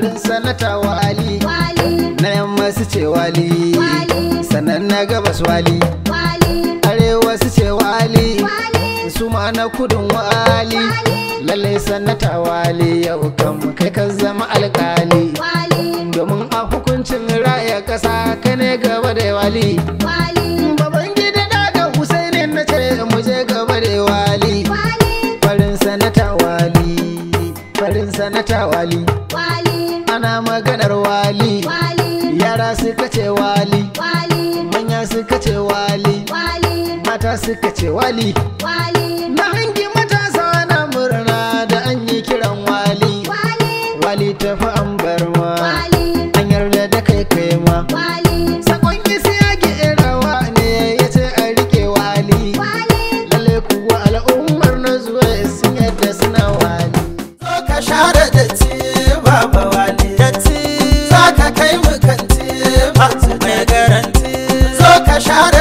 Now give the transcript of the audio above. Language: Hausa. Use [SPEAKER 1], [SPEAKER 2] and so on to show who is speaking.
[SPEAKER 1] farin sanata wali, na yamma su ce wali, sannan na gabas wali, arewa su ce wali, su ma na kudin wali. Lalle sanata wali yau kan kai ka zama alkali, domin a hukuncin raya kasa ka ne gaba da wali. Babangida daga Husaini na ce mu je gaba da wali. Farin sanata wali, farin sanata wali, ana maganar wali, yara suka ce wali, manya suka ce wali, mata suka ce wali. Na hangi matasa na murna da an yi kiran wali, wali tafi an bar ma, an yarda da kai kai ma. Sakon isi ya gerawa ne ya ce a rike wali, lalle kuwa al'ummar na zuwa sun yadda suna wali.
[SPEAKER 2] Zo ka share datti baba wali, datti za ka kai mu kanti, mai garanti. Zo ka share